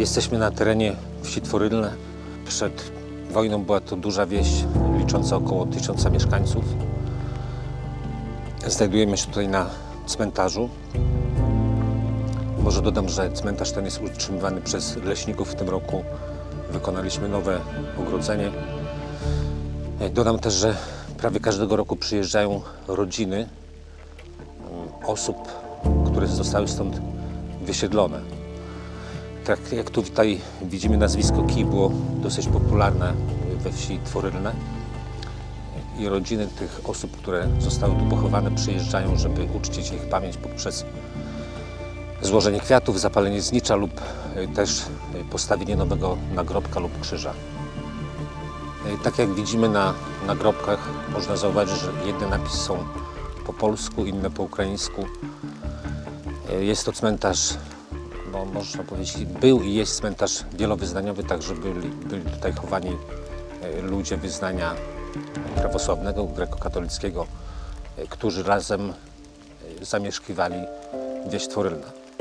Jesteśmy na terenie wsi Tworylne. Przed wojną była to duża wieś licząca około 1000 mieszkańców. Znajdujemy się tutaj na cmentarzu. Może dodam, że cmentarz ten jest utrzymywany przez leśników. W tym roku wykonaliśmy nowe ogrodzenie. Dodam też, że prawie każdego roku przyjeżdżają rodziny osób, które zostały stąd wysiedlone. Tak jak tutaj widzimy, nazwisko Kij było dosyć popularne we wsi Tworylne i rodziny tych osób, które zostały tu pochowane, przyjeżdżają, żeby uczcić ich pamięć poprzez złożenie kwiatów, zapalenie znicza lub też postawienie nowego nagrobka lub krzyża. Tak jak widzimy na nagrobkach, można zauważyć, że jedne napisy są po polsku, inne po ukraińsku. Jest to cmentarz, no można powiedzieć, był i jest cmentarz wielowyznaniowy, także byli tutaj chowani ludzie wyznania prawosławnego, grekokatolickiego, którzy razem zamieszkiwali wieś Tworylna.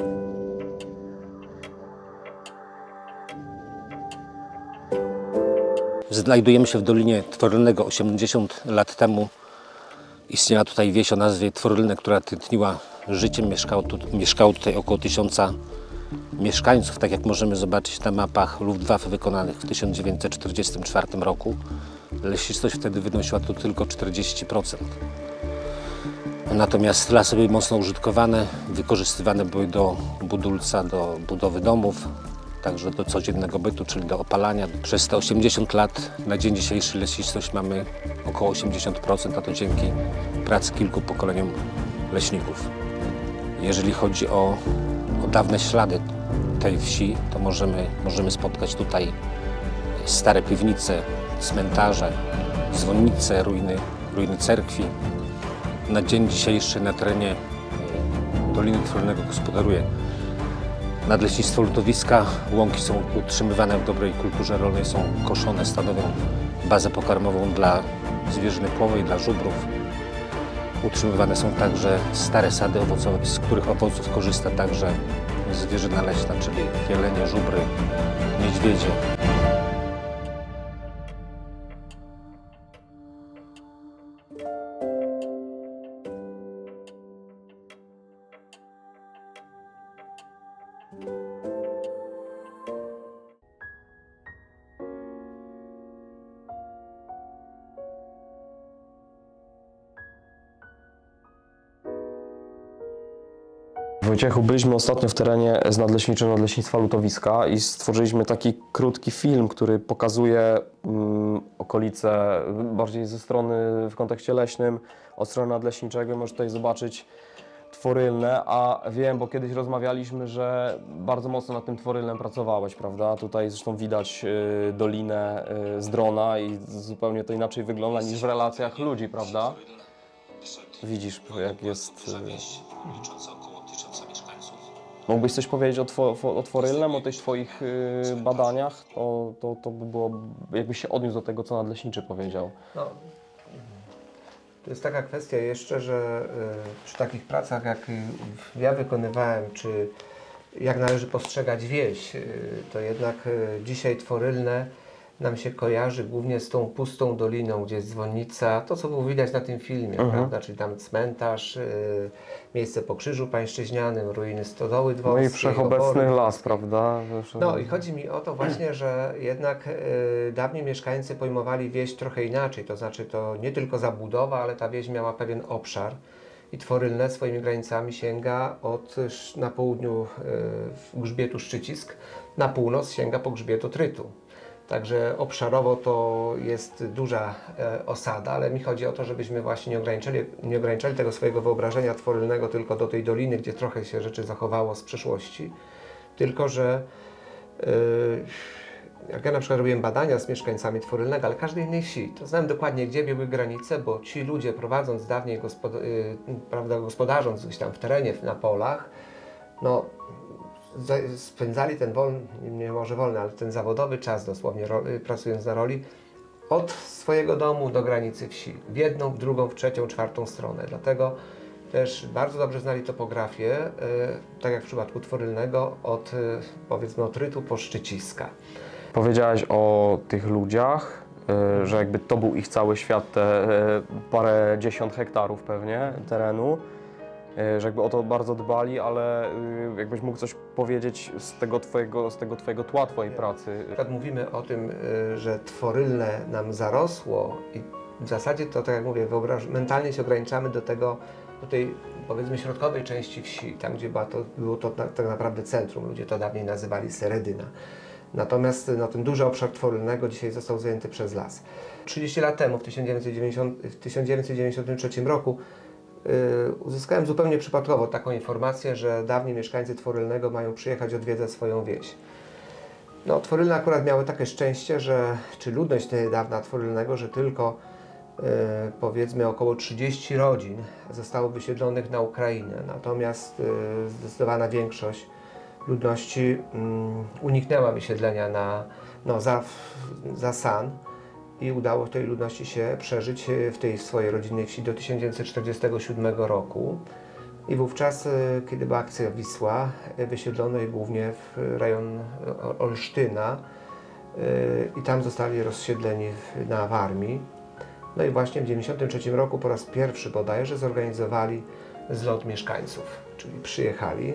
Znajdujemy się w Dolinie Tworylnego. 80 lat temu istniała tutaj wieś o nazwie Tworylne, która tętniła życiem. Mieszkało tutaj około 1000 mieszkańców, tak jak możemy zobaczyć na mapach Luftwaffe wykonanych w 1944 roku. Lesistość wtedy wynosiła tu tylko 40%. Natomiast lasy były mocno użytkowane, wykorzystywane były do budulca, do budowy domów, także do codziennego bytu, czyli do opalania. Przez te 80 lat na dzień dzisiejszy lesistość mamy około 80%, a to dzięki pracy kilku pokoleniom leśników. Jeżeli chodzi o dawne ślady tej wsi, to możemy spotkać tutaj stare piwnice, cmentarze, dzwonnice, ruiny cerkwi. Na dzień dzisiejszy na terenie Doliny Tworylnego gospodaruje Nadleśnictwo Lutowiska. Łąki są utrzymywane w dobrej kulturze rolnej, są koszone, stanowią bazę pokarmową dla zwierzyny płowej, dla żubrów. Utrzymywane są także stare sady owocowe, z których owoców korzysta także zwierzyna leśna, czyli jelenie, żubry, niedźwiedzie. Wojciechu, byliśmy ostatnio w terenie z nadleśniczym Nadleśnictwa Lutowiska i stworzyliśmy taki krótki film, który pokazuje okolice bardziej ze strony, w kontekście leśnym, od strony nadleśniczego. Możesz tutaj zobaczyć Tworylne, a wiem, bo kiedyś rozmawialiśmy, że bardzo mocno nad tym Tworylnem pracowałeś, prawda? Tutaj zresztą widać dolinę z drona i zupełnie to inaczej wygląda niż w relacjach ludzi, prawda? Widzisz, jak jest... Mógłbyś coś powiedzieć o Tworylnem, o tych Twoich badaniach? To by było, jakbyś się odniósł do tego, co nadleśniczy powiedział. No, to jest taka kwestia jeszcze, że przy takich pracach, jak ja wykonywałem, czy jak należy postrzegać wieś, to jednak dzisiaj Tworylne nam się kojarzy głównie z tą pustą doliną, gdzie jest dzwonnica, to co było widać na tym filmie, prawda? Czyli tam cmentarz, miejsce po krzyżu pańszczyźnianym, ruiny stodoły dworskiej. No i wszechobecny las, prawda? No i chodzi mi o to właśnie, że jednak dawniej mieszkańcy pojmowali wieś trochę inaczej, to znaczy to nie tylko zabudowa, ale ta wieś miała pewien obszar i Tworylne swoimi granicami sięga na południu grzbietu Szczycisk, na północ sięga po grzbiet Otrytu. Także obszarowo to jest duża osada, ale mi chodzi o to, żebyśmy właśnie nie ograniczali tego swojego wyobrażenia tworylnego tylko do tej doliny, gdzie trochę się rzeczy zachowało z przeszłości, tylko że jak ja na przykład robiłem badania z mieszkańcami Tworylnego, ale każdej innej wsi, to znałem dokładnie, gdzie były granice, bo ci ludzie prowadząc dawniej, gospodarząc gdzieś tam w terenie, na polach, no spędzali ten wolny, nie może wolny, ale ten zawodowy czas dosłownie, pracując na roli, od swojego domu do granicy wsi, w jedną, w drugą, w trzecią, czwartą stronę. Dlatego też bardzo dobrze znali topografię, tak jak w przypadku Tworylnego, powiedzmy od Rytu po Szczyciska. Powiedziałeś o tych ludziach, że jakby to był ich cały świat, te parę dziesiąt hektarów pewnie terenu, że jakby o to bardzo dbali, ale jakbyś mógł coś powiedzieć z tego twojego tła, twojej pracy. Na przykład mówimy o tym, że Tworylne nam zarosło i w zasadzie to, tak jak mówię, mentalnie się ograniczamy do tej powiedzmy środkowej części wsi, tam gdzie było to tak naprawdę centrum, ludzie to dawniej nazywali Seredyna. Natomiast ten duży obszar Tworylnego dzisiaj został zajęty przez las. 30 lat temu, w 1993 roku, uzyskałem zupełnie przypadkowo taką informację, że dawni mieszkańcy Tworylnego mają przyjechać odwiedzać swoją wieś. No, Tworylne akurat miały takie szczęście, czy ludność dawna Tworylnego, że tylko powiedzmy około 30 rodzin zostało wysiedlonych na Ukrainę. Natomiast zdecydowana większość ludności uniknęła wysiedlenia za San i udało tej ludności się przeżyć w tej swojej rodzinnej wsi do 1947 roku. I wówczas, kiedy była akcja Wisła, wysiedlono je głównie w rejon Olsztyna i tam zostali rozsiedleni na Warmii. No i właśnie w 1993 roku po raz pierwszy bodajże zorganizowali zlot mieszkańców, czyli przyjechali.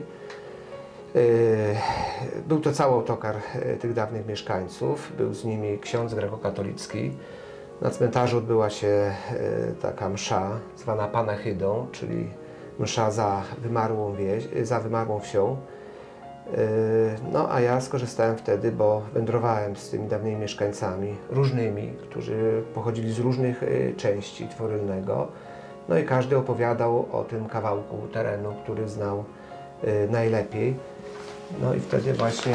Był to cały autokar tych dawnych mieszkańców, był z nimi ksiądz grekokatolicki. Na cmentarzu odbyła się taka msza zwana Panechidą, czyli msza za wymarłą wsią. No a ja skorzystałem wtedy, bo wędrowałem z tymi dawnymi mieszkańcami różnymi, którzy pochodzili z różnych części Tworylnego. No i każdy opowiadał o tym kawałku terenu, który znał najlepiej. No i wtedy właśnie,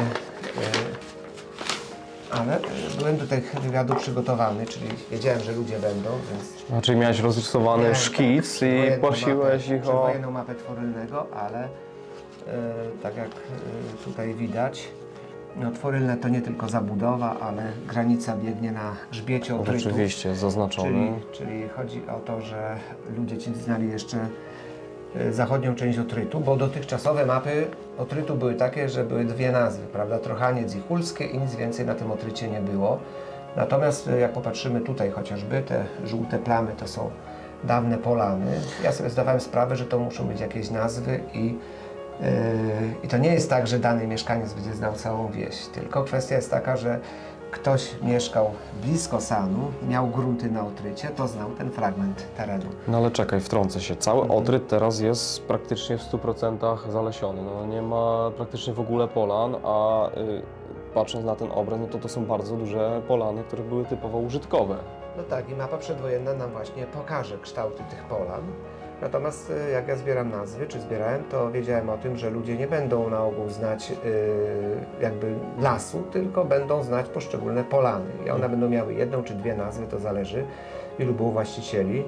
ale byłem do tych wywiadów przygotowany, czyli wiedziałem, że ludzie będą, więc... Znaczy miałeś rozrysowany szkic i prosiłeś ich o... wojenną mapę Tworylnego, ale tak jak tutaj widać, no, Tworylne to nie tylko zabudowa, ale granica biegnie na grzbiecie Otrytu. Rzeczywiście, zaznaczony. Czyli chodzi o to, że ludzie ci znali jeszcze zachodnią część Otrytu, bo dotychczasowe mapy Otrytu były takie, że były dwie nazwy, prawda? Trochaniec i Hulskie i nic więcej na tym Otrycie nie było. Natomiast jak popatrzymy tutaj chociażby, te żółte plamy to są dawne polany. Ja sobie zdawałem sprawę, że to muszą być jakieś nazwy i to nie jest tak, że dany mieszkaniec będzie znał całą wieś, tylko kwestia jest taka, że ktoś mieszkał blisko Sanu, miał grunty na Otrycie, to znał ten fragment terenu. No ale czekaj, wtrącę się. Cały Otryt teraz jest praktycznie w 100% zalesiony. No, nie ma praktycznie w ogóle polan, a patrząc na ten obraz, no to są bardzo duże polany, które były typowo użytkowe. No tak, i mapa przedwojenna nam właśnie pokaże kształty tych polan. Natomiast jak ja zbierałem, to wiedziałem o tym, że ludzie nie będą na ogół znać jakby lasu, tylko będą znać poszczególne polany. I one będą miały jedną czy dwie nazwy, to zależy, ilu było właścicieli.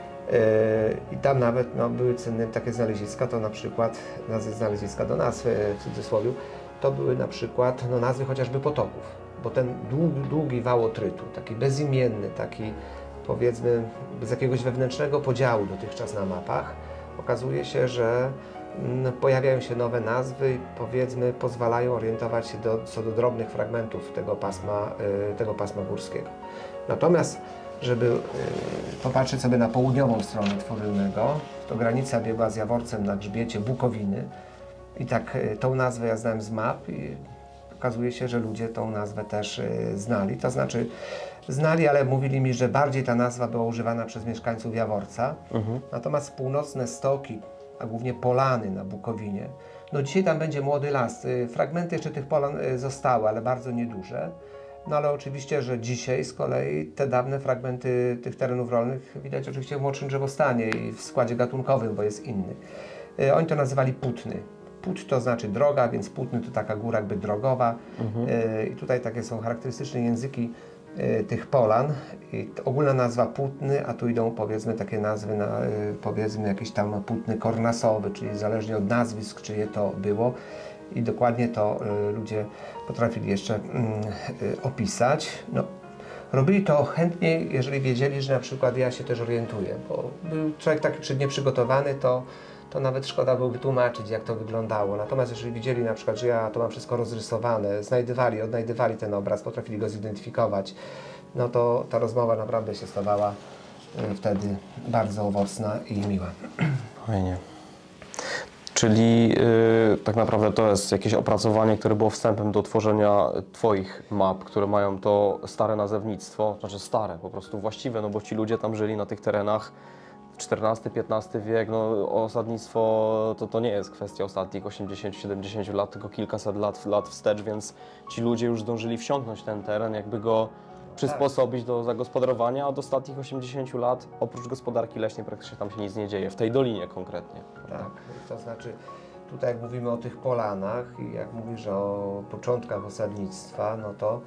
I tam nawet były cenne takie znaleziska, to na przykład znaleziska do nazw w cudzysłowie, to były na przykład nazwy chociażby potoków, bo ten długi wał Otrytu, taki bezimienny, taki powiedzmy bez jakiegoś wewnętrznego podziału dotychczas na mapach, okazuje się, że pojawiają się nowe nazwy i powiedzmy pozwalają orientować się co do drobnych fragmentów tego pasma górskiego. Natomiast żeby popatrzeć sobie na południową stronę Tworylnego, to granica biegła z Jaworcem na grzbiecie Bukowiny i tak tą nazwę ja znałem z map i okazuje się, że ludzie tą nazwę też znali, to znaczy znali, ale mówili mi, że bardziej ta nazwa była używana przez mieszkańców Jaworca, natomiast północne stoki, a głównie polany na Bukowinie, no dzisiaj tam będzie młody las, fragmenty jeszcze tych polan zostały, ale bardzo nieduże. No ale oczywiście, że dzisiaj z kolei te dawne fragmenty tych terenów rolnych widać oczywiście w młodszym drzewostanie i w składzie gatunkowym, bo jest inny. Oni to nazywali Putny. Put to znaczy droga, więc Putny to taka góra jakby drogowa. I tutaj takie są charakterystyczne języki tych polan. I ogólna nazwa Putny, a tu idą powiedzmy takie nazwy na powiedzmy jakiś tam Putny kornasowy, czyli zależnie od nazwisk, czyje to było. I dokładnie to ludzie potrafili jeszcze opisać. No, Robili to chętniej, jeżeli wiedzieli, że na przykład ja się też orientuję, bo był człowiek taki nieprzygotowany, to nawet szkoda było wytłumaczyć, jak to wyglądało. Natomiast jeżeli widzieli na przykład, że ja to mam wszystko rozrysowane, odnajdywali ten obraz, potrafili go zidentyfikować, no to ta rozmowa naprawdę się stawała wtedy bardzo owocna i miła. Fajnie. Czyli tak naprawdę to jest jakieś opracowanie, które było wstępem do tworzenia Twoich map, które mają to stare nazewnictwo, znaczy stare, po prostu właściwe, no bo ci ludzie tam żyli na tych terenach XIV-XV wiek, no osadnictwo to nie jest kwestia ostatnich 80-70 lat, tylko kilkaset lat wstecz, więc ci ludzie już zdążyli wsiąknąć ten teren, jakby go przysposobić do zagospodarowania, a od ostatnich 80 lat oprócz gospodarki leśnej praktycznie tam się nic nie dzieje, w tej dolinie konkretnie. Tak, to znaczy tutaj jak mówimy o tych polanach i jak mówisz o początkach osadnictwa, no to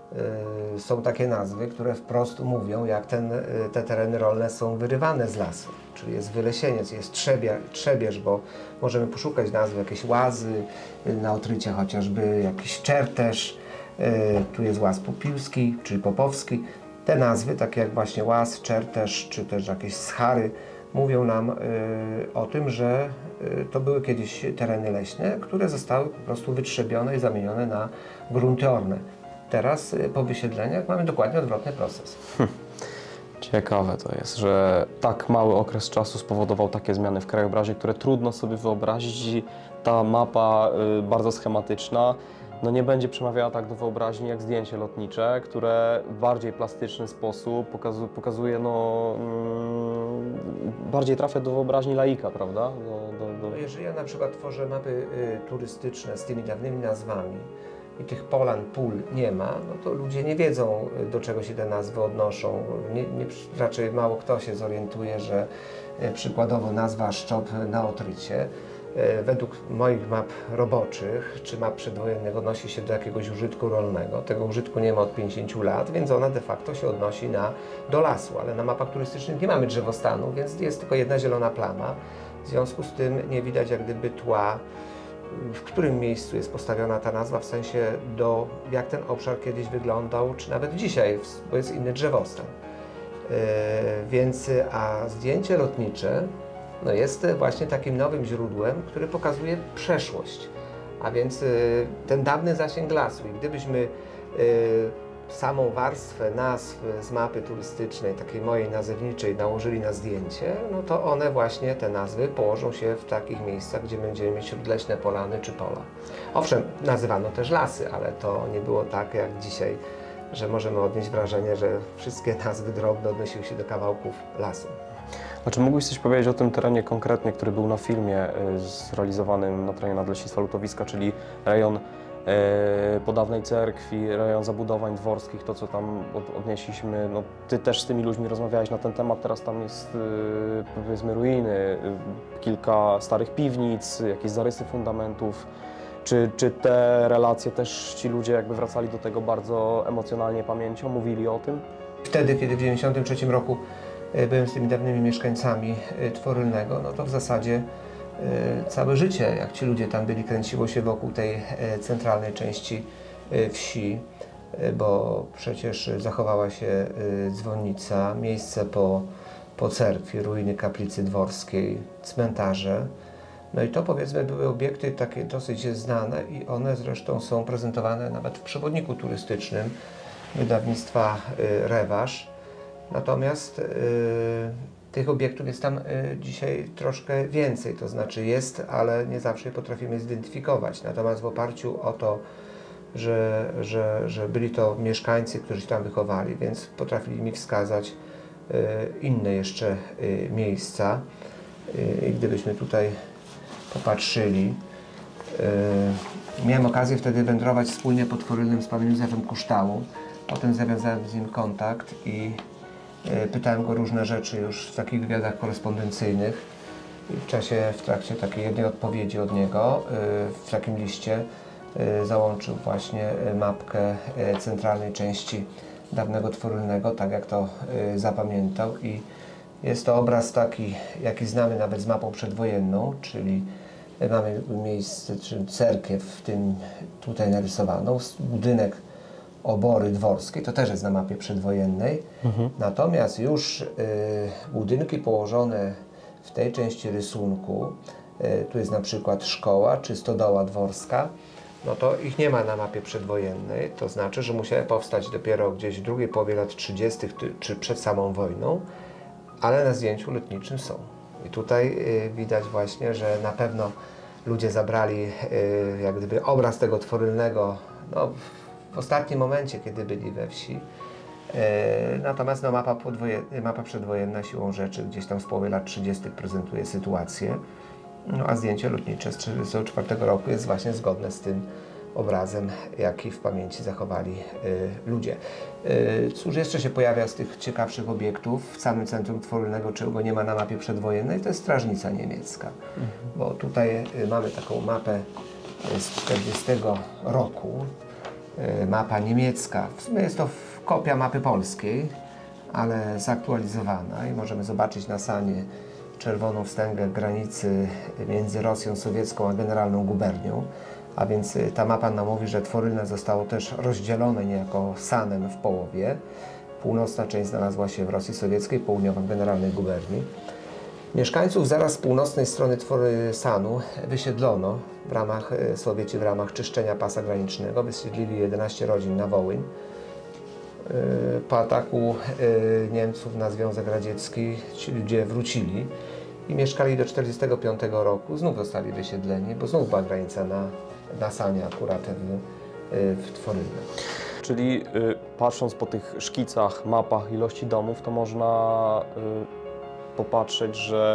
są takie nazwy, które wprost mówią, jak te tereny rolne są wyrywane z lasu. Czyli jest wylesieniec, jest trzebież, bo możemy poszukać nazwy, jakieś łazy na Otrycie chociażby, jakiś czertesz, tu jest łaz popiłski, czyli popowski. Te nazwy, takie jak właśnie łaz, czertesz, czy też jakieś schary, mówią nam o tym, że to były kiedyś tereny leśne, które zostały po prostu wytrzebione i zamienione na grunty orne. Teraz po wysiedleniach mamy dokładnie odwrotny proces. Ciekawe to jest, że tak mały okres czasu spowodował takie zmiany w krajobrazie, które trudno sobie wyobrazić i ta mapa bardzo schematyczna no nie będzie przemawiała tak do wyobraźni jak zdjęcie lotnicze, które w bardziej plastyczny sposób pokazuje, no, bardziej trafia do wyobraźni laika, prawda? No jeżeli ja na przykład tworzę mapy turystyczne z tymi dawnymi nazwami i tych polan, pól nie ma, no to ludzie nie wiedzą, do czego się te nazwy odnoszą. Raczej mało kto się zorientuje, że przykładowo nazwa Szczop na Otrycie według moich map roboczych czy map przedwojennych odnosi się do jakiegoś użytku rolnego. Tego użytku nie ma od 50 lat, więc ona de facto się odnosi do lasu, ale na mapach turystycznych nie mamy drzewostanu, więc jest tylko jedna zielona plama. W związku z tym nie widać jak gdyby tła, w którym miejscu jest postawiona ta nazwa, w sensie jak ten obszar kiedyś wyglądał, czy nawet dzisiaj, bo jest inny drzewostan. A zdjęcie lotnicze no jest właśnie takim nowym źródłem, które pokazuje przeszłość, a więc ten dawny zasięg lasu. I gdybyśmy samą warstwę nazw z mapy turystycznej, takiej mojej nazewniczej, nałożyli na zdjęcie, no to one właśnie, te nazwy, położą się w takich miejscach, gdzie będziemy mieć śródleśne polany czy pola. Owszem, nazywano też lasy, ale to nie było tak jak dzisiaj, że możemy odnieść wrażenie, że wszystkie nazwy drobne odnosiły się do kawałków lasu. A czy mógłbyś coś powiedzieć o tym terenie konkretnie, który był na filmie zrealizowanym na terenie Nadleśnictwa Lutowiska, czyli rejon po dawnej cerkwi, rejon zabudowań dworskich, to co tam odnieśliśmy, no ty też z tymi ludźmi rozmawiałeś na ten temat, teraz tam jest powiedzmy ruiny, kilka starych piwnic, jakieś zarysy fundamentów. Czy te relacje też ci ludzie jakby wracali do tego bardzo emocjonalnie pamięcią, mówili o tym? Wtedy, kiedy w 1993 roku byłem z tymi dawnymi mieszkańcami Tworylnego, no to w zasadzie całe życie, jak ci ludzie tam byli, kręciło się wokół tej centralnej części wsi, bo przecież zachowała się dzwonnica, miejsce po cerkwi, ruiny kaplicy dworskiej, cmentarze. No i to powiedzmy były obiekty takie dosyć znane i one zresztą są prezentowane nawet w przewodniku turystycznym wydawnictwa Rewasz. Natomiast tych obiektów jest tam dzisiaj troszkę więcej, to znaczy jest, ale nie zawsze je potrafimy zidentyfikować. Natomiast w oparciu o to, że byli to mieszkańcy, którzy się tam wychowali, więc potrafili mi wskazać inne jeszcze miejsca. I gdybyśmy tutaj popatrzyli, miałem okazję wtedy wędrować wspólnie pod Tworylnem z panem Józefem Kuształą. Potem zawiązałem z nim kontakt i pytałem go różne rzeczy już w takich wywiadach korespondencyjnych. I w trakcie takiej jednej odpowiedzi od niego w takim liście załączył właśnie mapkę centralnej części dawnego Tworylnego, tak jak to zapamiętał. I jest to obraz taki, jaki znamy nawet z mapą przedwojenną, czyli mamy miejsce, czy cerkiew w tym tutaj narysowaną, budynek obory dworskie, to też jest na mapie przedwojennej. Natomiast już budynki położone w tej części rysunku, tu jest na przykład szkoła czy stodoła dworska, no to ich nie ma na mapie przedwojennej, to znaczy, że musiały powstać dopiero gdzieś w drugiej połowie lat 30. czy przed samą wojną, ale na zdjęciu lotniczym są. I tutaj widać właśnie, że na pewno ludzie zabrali jak gdyby obraz tego tworylnego no, w ostatnim momencie, kiedy byli we wsi. Natomiast no, mapa przedwojenna siłą rzeczy gdzieś tam z połowy lat 30. prezentuje sytuację, no, a zdjęcie lotnicze z 1944 roku jest właśnie zgodne z tym obrazem, jaki w pamięci zachowali ludzie. Cóż jeszcze się pojawia z tych ciekawszych obiektów w samym centrum tworylnego, czego nie ma na mapie przedwojennej, to jest strażnica niemiecka. Bo tutaj mamy taką mapę z 40 roku, mapa niemiecka. W sumie jest to kopia mapy polskiej, ale zaktualizowana i możemy zobaczyć na sanie czerwoną wstęgę granicy między Rosją sowiecką a Generalną Gubernią. A więc ta mapa nam mówi, że Tworylne zostało też rozdzielone niejako sanem w połowie. Północna część znalazła się w Rosji Sowieckiej, południowa w Generalnej Guberni. Mieszkańców zaraz z północnej strony Sanu wysiedlono w ramach, Sowieci w ramach czyszczenia pasa granicznego. Wysiedlili 11 rodzin na Wołyń. Po ataku Niemców na Związek Radziecki ci ludzie wrócili i mieszkali do 1945 roku. Znów zostali wysiedleni, bo znów była granica na Sanie akurat w Tworylne. Czyli patrząc po tych szkicach, mapach ilości domów, to można popatrzeć, że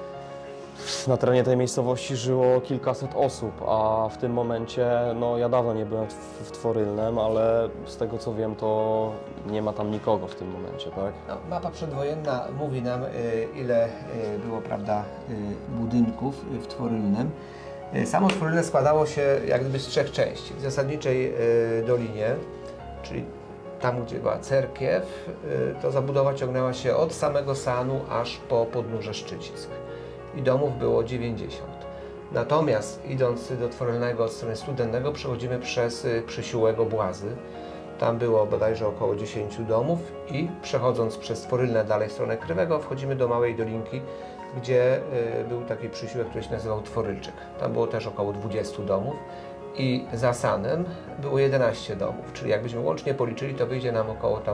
na terenie tej miejscowości żyło kilkaset osób, a w tym momencie, no ja dawno nie byłem w Tworylnem, ale z tego co wiem, to nie ma tam nikogo w tym momencie, tak? No, mapa przedwojenna mówi nam, ile było, prawda, budynków w Tworylnem. Samo Tworylne składało się jak gdyby z 3 części. W zasadniczej dolinie, czyli tam, gdzie była cerkiew, to zabudowa ciągnęła się od samego Sanu aż po podnóże Szczycisk. I domów było 90. Natomiast idąc do Tworylnego od strony Studennego przechodzimy przez Przysiółek Obłazy. Tam było bodajże około 10 domów i przechodząc przez Tworylne dalej w stronę Krywego wchodzimy do małej dolinki, gdzie był taki przysiółek, który się nazywał Tworylczyk. Tam było też około 20 domów i za Sanem było 11 domów, czyli jakbyśmy łącznie policzyli, to wyjdzie nam około tam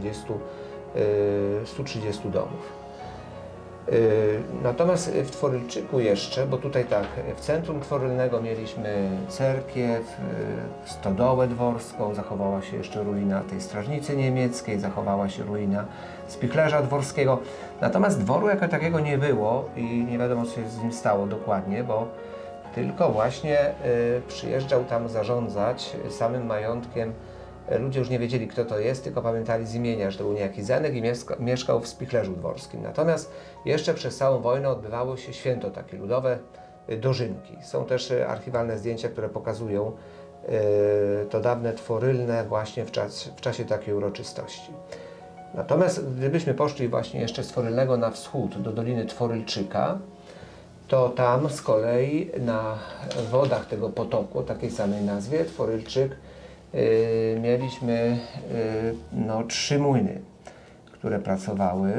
130 domów. Natomiast w Tworylczyku jeszcze, bo tutaj tak, w centrum Tworylnego mieliśmy cerkiew, stodołę dworską, zachowała się jeszcze ruina tej strażnicy niemieckiej, zachowała się ruina spichlerza dworskiego. Natomiast dworu jako takiego nie było i nie wiadomo, co się z nim stało dokładnie, bo tylko właśnie przyjeżdżał tam zarządzać samym majątkiem. Ludzie już nie wiedzieli, kto to jest, tylko pamiętali z imienia, że to był niejaki Zenek i mieszkał w spichlerzu dworskim. Natomiast jeszcze przez całą wojnę odbywało się święto takie ludowe, dożynki. Są też archiwalne zdjęcia, które pokazują to dawne Tworylne właśnie w czasie takiej uroczystości. Natomiast gdybyśmy poszli właśnie jeszcze z Tworylnego na wschód, do Doliny Tworylczyka, to tam z kolei na wodach tego potoku, o takiej samej nazwie, Tworylczyk, mieliśmy no, 3 młyny, które pracowały.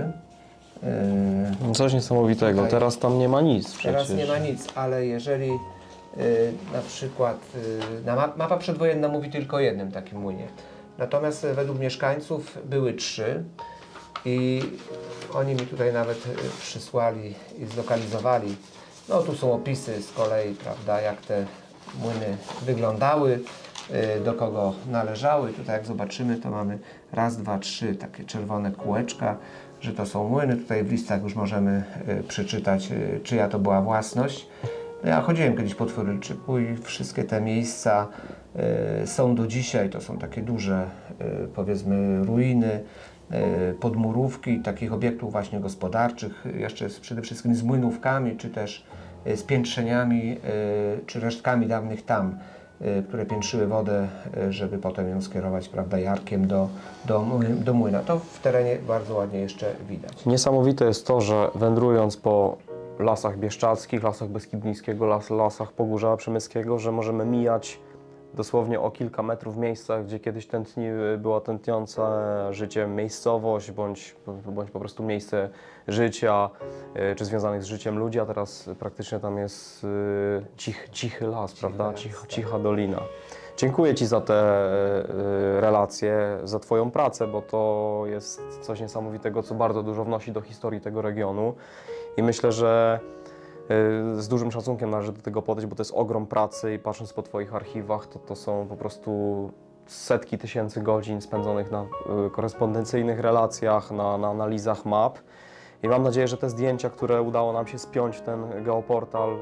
Coś niesamowitego, Tutaj, teraz tam nie ma nic przecież. Teraz nie ma nic, ale jeżeli na przykład mapa przedwojenna mówi tylko o jednym takim młynie. Natomiast według mieszkańców były 3 i oni mi tutaj nawet przysłali i zlokalizowali. No tu są opisy z kolei, prawda, jak te młyny wyglądały, do kogo należały. Tutaj jak zobaczymy, to mamy raz, 2, 3 takie czerwone kółeczka, że to są młyny. Tutaj w listach już możemy przeczytać, czyja to była własność. Ja chodziłem kiedyś po Tworylczyku i wszystkie te miejsca są do dzisiaj. To są takie duże, powiedzmy, ruiny, podmurówki takich obiektów właśnie gospodarczych, jeszcze przede wszystkim z młynówkami, czy też z piętrzeniami, czy resztkami dawnych tam, które piętrzyły wodę, żeby potem ją skierować, prawda, jarkiem do młyna. To w terenie bardzo ładnie jeszcze widać. Niesamowite jest to, że wędrując po lasach bieszczadzkich, lasach Beskidzkiego, lasach Pogórza Przemyskiego, że możemy mijać dosłownie o kilka metrów w miejscach, gdzie kiedyś była tętniąca życiem miejscowość, bądź po prostu miejsce życia, czy związanych z życiem ludzi, a teraz praktycznie tam jest cichy las, prawda? Cicha dolina. Dziękuję Ci za te relacje, za Twoją pracę, bo to jest coś niesamowitego, co bardzo dużo wnosi do historii tego regionu i myślę, że z dużym szacunkiem należy do tego podejść, bo to jest ogrom pracy i patrząc po Twoich archiwach, to są po prostu setki tysięcy godzin spędzonych na korespondencyjnych relacjach, na analizach map. I mam nadzieję, że te zdjęcia, które udało nam się spiąć w ten geoportal,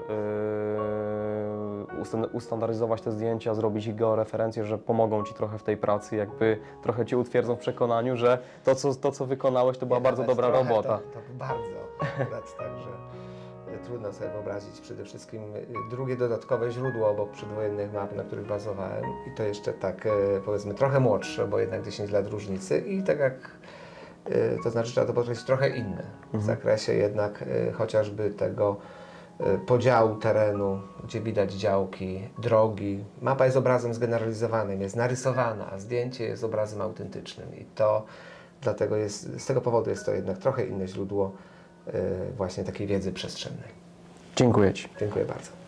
ustandaryzować te zdjęcia, zrobić ich georeferencję, że pomogą Ci trochę w tej pracy, jakby trochę Cię utwierdzą w przekonaniu, że to co wykonałeś, to była bardzo dobra robota. To bardzo, akurat, także trudno sobie wyobrazić przede wszystkim drugie dodatkowe źródło obok przedwojennych map, na których bazowałem i to jeszcze tak powiedzmy trochę młodsze, bo jednak 10 lat różnicy i tak jak to znaczy trzeba to podkreślić trochę inne w zakresie jednak chociażby tego podziału terenu, gdzie widać działki, drogi. Mapa jest obrazem zgeneralizowanym, jest narysowana, a zdjęcie jest obrazem autentycznym i to dlatego z tego powodu jest to jednak trochę inne źródło właśnie takiej wiedzy przestrzennej. Dziękuję Ci. Dziękuję bardzo.